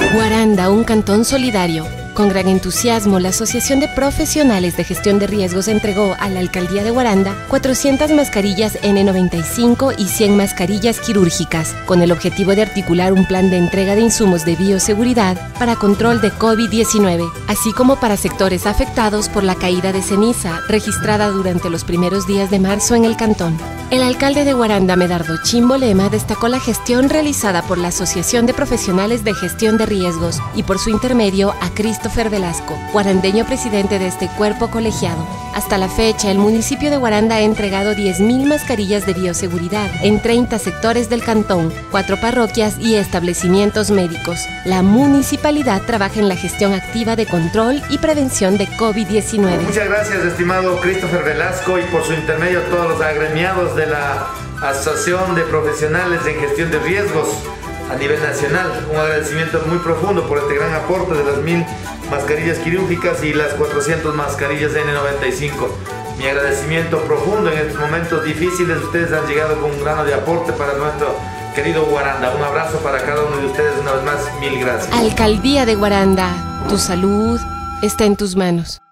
Guaranda, un cantón solidario. Con gran entusiasmo, la Asociación de Profesionales de Gestión de Riesgos entregó a la Alcaldía de Guaranda 400 mascarillas N95 y 100 mascarillas quirúrgicas, con el objetivo de articular un plan de entrega de insumos de bioseguridad para control de COVID-19, así como para sectores afectados por la caída de ceniza registrada durante los primeros días de marzo en el cantón. El alcalde de Guaranda, Medardo Chimbo Lema, destacó la gestión realizada por la Asociación de Profesionales de Gestión de Riesgos y por su intermedio a Christopher Velasco, guarandeño presidente de este cuerpo colegiado. Hasta la fecha, el municipio de Guaranda ha entregado 10.000 mascarillas de bioseguridad en 30 sectores del cantón, 4 parroquias y establecimientos médicos. La municipalidad trabaja en la gestión activa de control y prevención de COVID-19. Muchas gracias, estimado Christopher Velasco, y por su intermedio a todos los agremiados de la Asociación de Profesionales en Gestión de Riesgos a nivel nacional. Un agradecimiento muy profundo por este gran aporte de las 1000 mascarillas quirúrgicas y las 400 mascarillas N95. Mi agradecimiento profundo en estos momentos difíciles. Ustedes han llegado con un grano de aporte para nuestro querido Guaranda. Un abrazo para cada uno de ustedes. Una vez más, mil gracias. Alcaldía de Guaranda, tu salud está en tus manos.